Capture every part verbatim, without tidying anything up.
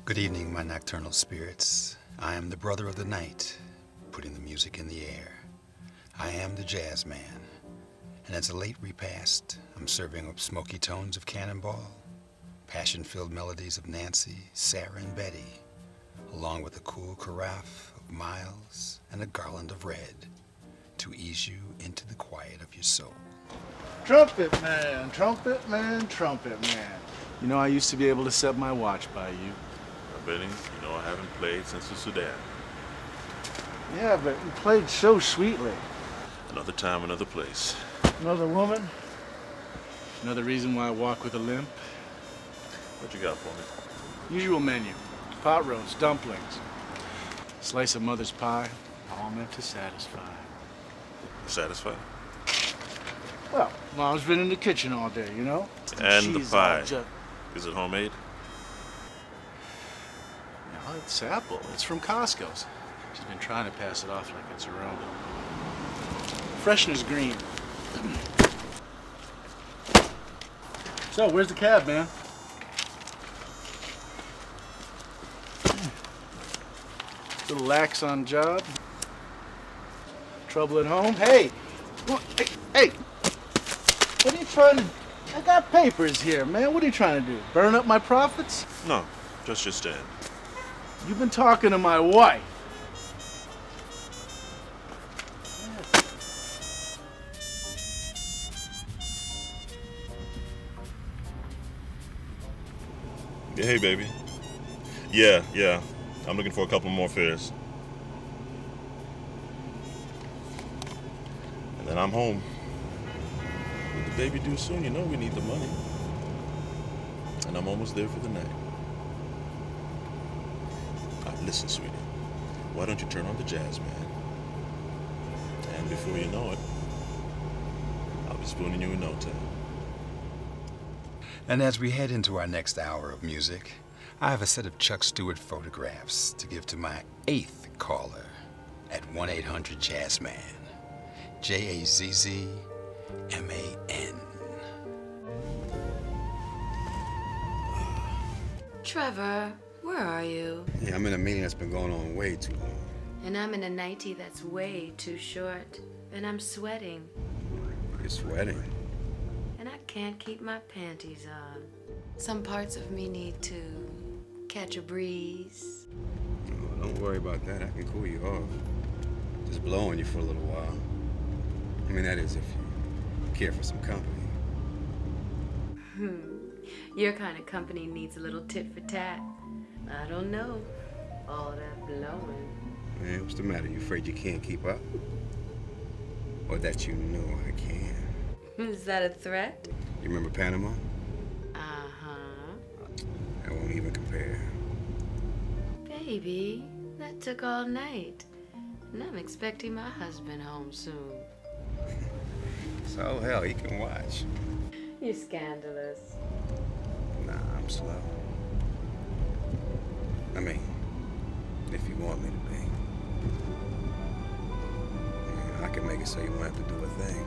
Good evening, my nocturnal spirits. I am the brother of the night, putting the music in the air. I am the Jazzman, and as a late repast, I'm serving up smoky tones of Cannonball, passion-filled melodies of Nancy, Sarah, and Betty, along with a cool carafe of Miles and a garland of red to ease you into the quiet of your soul. Trumpet man, trumpet man, trumpet man. You know, I used to be able to set my watch by you. Benny, you know I haven't played since the Sudan. Yeah, but you played so sweetly. Another time, another place. Another woman? Another reason why I walk with a limp? What you got for me? Usual menu. Pot roast, dumplings, slice of mother's pie, all meant to satisfy. Satisfied? Well, Mom's been in the kitchen all day, you know? And the She's pie. all ju- Is it homemade? No, it's apple. It's from Costco's. She's been trying to pass it off like it's her own. Freshener's green. So, where's the cab, man? Little lax on job. Trouble at home. Hey! What, hey! Hey! What are you trying to... I got papers here, man. What are you trying to do? Burn up my profits? No, just your stand. You've been talking to my wife. Yeah, hey, baby. Yeah, yeah. I'm looking for a couple more fares. And then I'm home. With the baby due soon, you know we need the money. And I'm almost there for the night. All right, listen, sweetie. Why don't you turn on the Jazzman? And before you know it, I'll be spooning you in no time. And as we head into our next hour of music, I have a set of Chuck Stewart photographs to give to my eighth caller at one eight hundred Jazzman. J A Z Z M A N. Trevor, where are you? Yeah, I'm in a meeting that's been going on way too long. And I'm in a nightie that's way too short. And I'm sweating. You're sweating. And I can't keep my panties on. Some parts of me need to catch a breeze. Oh, don't worry about that. I can cool you off. Just blow on you for a little while. I mean, that is if you care for some company. Hmm. Your kind of company needs a little tit for tat. I don't know. All that blowing. Man, what's the matter? You afraid you can't keep up? Or that you know I can? Is that a threat? You remember Panama? Uh-huh. I won't even compare. Baby, that took all night. And I'm expecting my husband home soon. So, hell, he can watch. You're scandalous. Nah, I'm slow. I mean, if you want me to be. I mean, I can make it so you won't have to do a thing.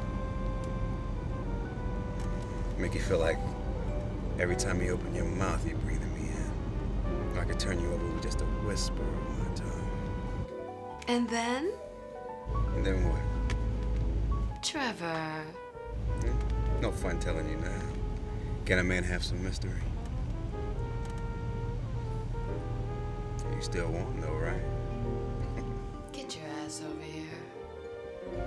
Make you feel like every time you open your mouth, you're breathing me in. I could turn you over with just a whisper of my tongue. And then? And then what? Trevor. Hmm? No fun telling you now. Can a man have some mystery? You still want though, right? Get your ass over here.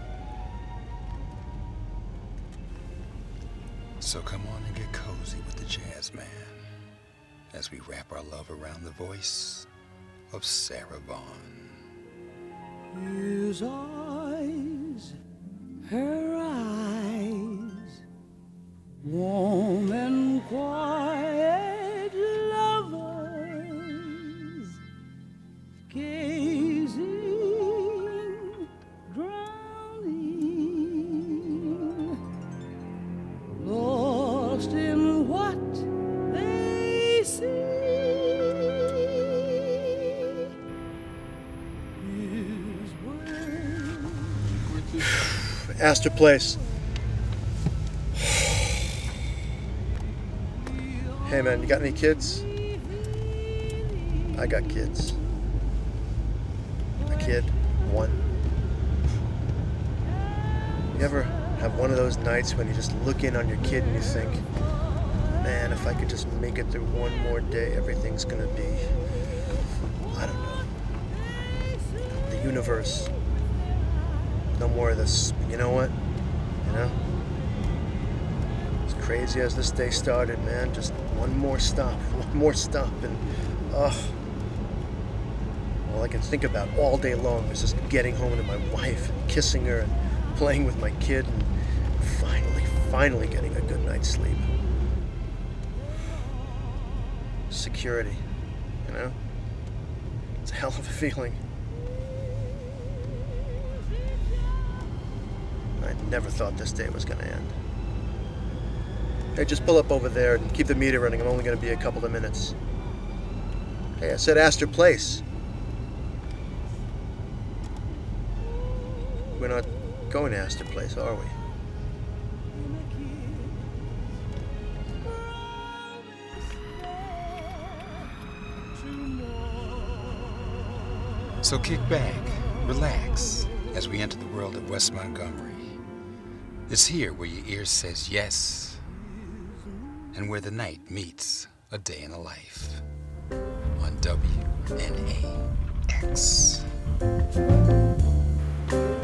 So come on and get cozy with the Jazzman as we wrap our love around the voice of Sarah Vaughan. His eyes, her eyes, warm and quiet lovers, gazing, drowning, lost in what they see. Astor Place. Hey man, you got any kids? I got kids. A kid, one. You ever have one of those nights when you just look in on your kid and you think, man, if I could just make it through one more day, everything's gonna be, I don't know, the universe. No more of this. You know what? You know? As crazy as this day started, man, just one more stop, one more stop, and, ugh. All I can think about all day long is just getting home to my wife and kissing her and playing with my kid and finally, finally getting a good night's sleep. Security, you know? It's a hell of a feeling. I never thought this day was gonna end. Hey, just pull up over there and keep the meter running. I'm only gonna be a couple of minutes. Hey, I said Astor Place. We're not going to Astor Place, are we? So kick back, relax, as we enter the world of West Montgomery. It's here where your ear says yes, and where the night meets a day in the life on W N A X.